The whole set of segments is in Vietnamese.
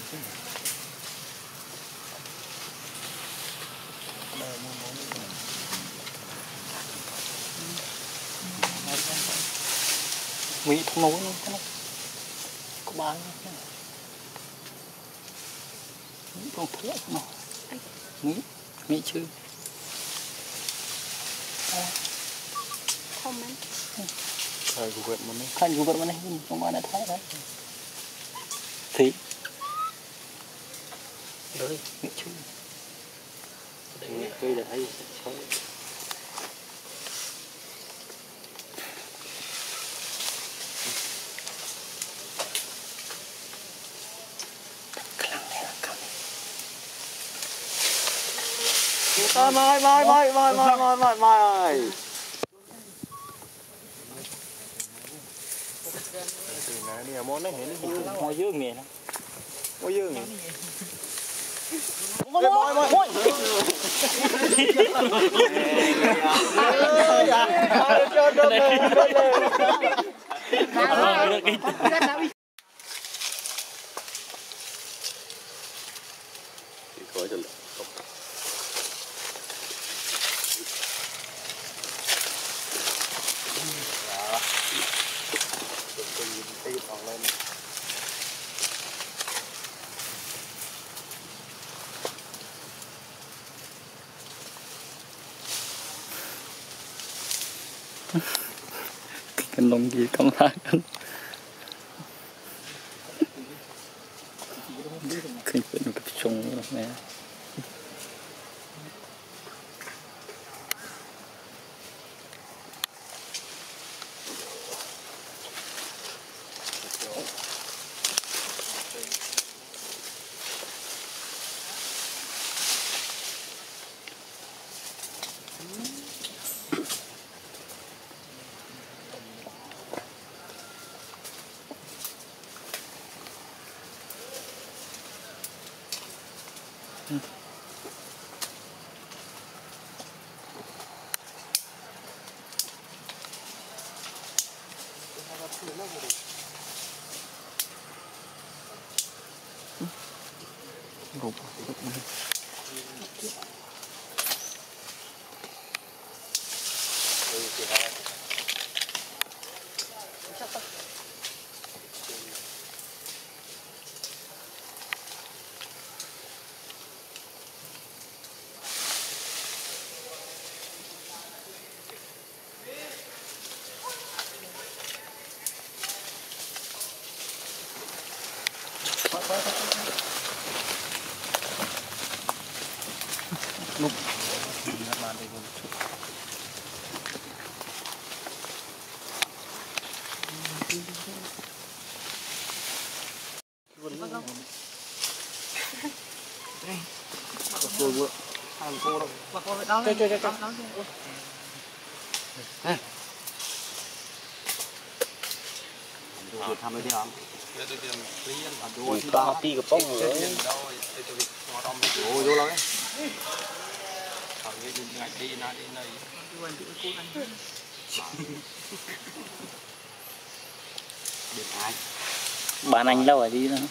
Mỹ thông nối nó có bán Mỹ không thua nó Mỹ chứ không anh thời của vợ mình này không ai đã thấy đấy thì đấy Mỹ chứ đây cây đã thấy sao mai nè món này nó hoa dương nè hoa dương nè môi cái lông gì không ra cái phần cái trông này lúc làm đây một chút tham mấy tiếng có tí cái bông rồi vô lắm bạn anh lâu rồi đi nữa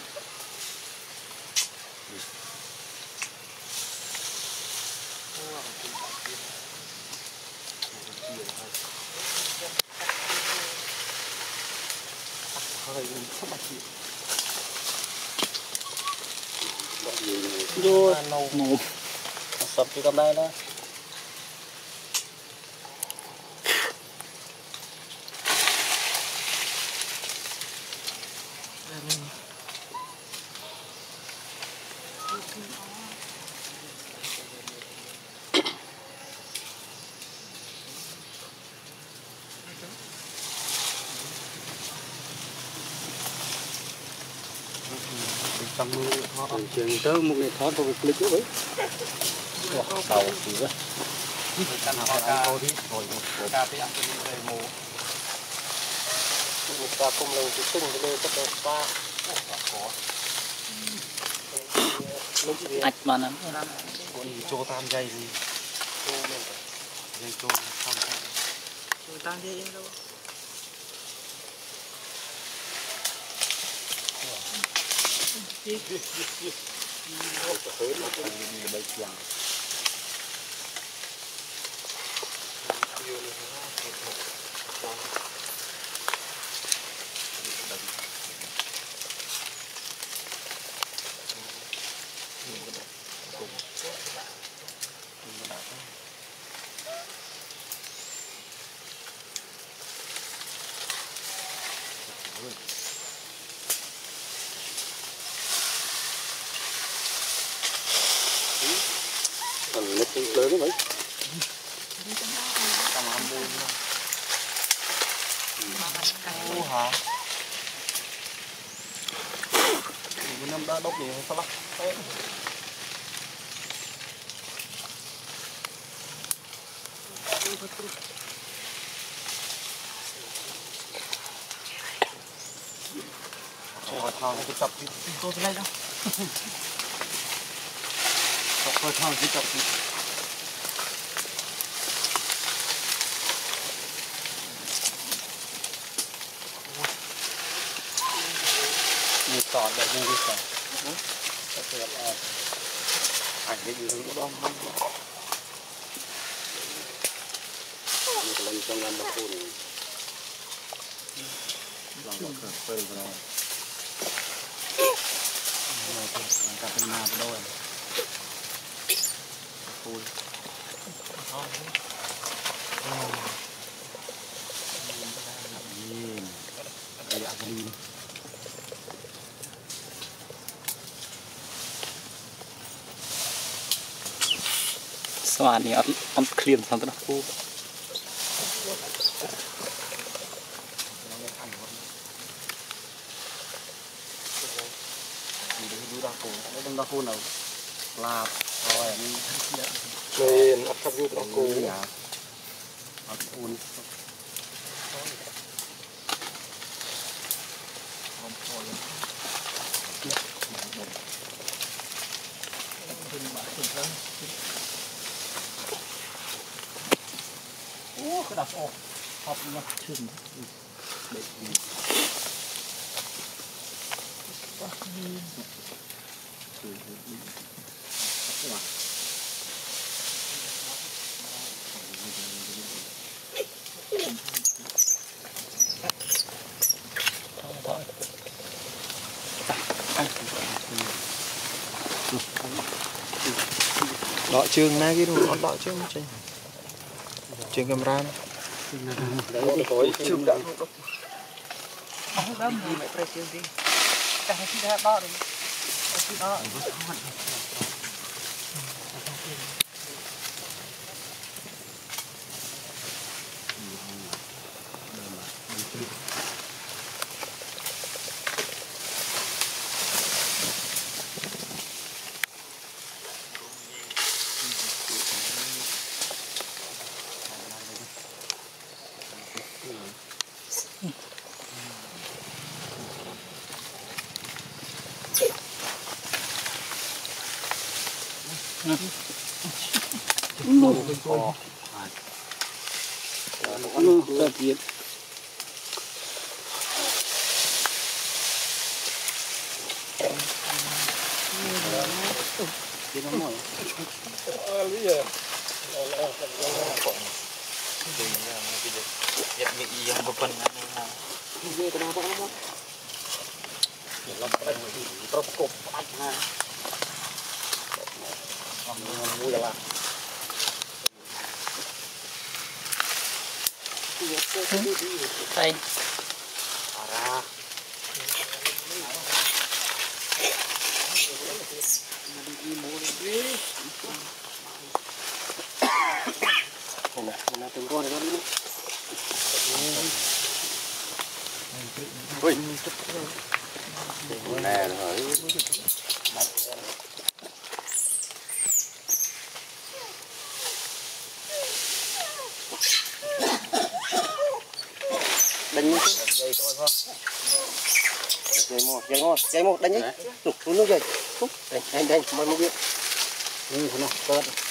vô nấu sập cái cầm đây đó trường tới một ngày thoát vào cái clip ấy đầu gì đó căn họ ca đi rồi ca tới ăn cái mù một ca công lần cái sưng cái đây rất là xa ạch mà nè cho tam dây gì dây cho tam dây đâu Còn nếp lớn đấy. Hả? Năm đã đốt gì sao lắm? Rồi thằng cái tập thì tôi thế này đâu. Rồi thằng cái tập thì đi sọt được đi sọt. Có thể là ảnh cái gì cũng đông không. Ini lagi jangan berpun. Jangan berpun benar. Angkat lima berdoa. Berpun. Ini kayak begini. Soalnya ini on clean sangat aku. Đừng cô nào lạp rồi nên ấp thấp giúp cô nhà ấp un cái đập ô hộp nó chừng để đọ trường này cái đồ đọ trường trường camera đấy tối trường đã không đâm gì mày phải trường đi chẳng hay khi đo rồi đó Tết đây từng con này nó đi ui nè rồi đánh dây thôi không dây một đánh đi tụt xuống nước dây đánh mới biết nó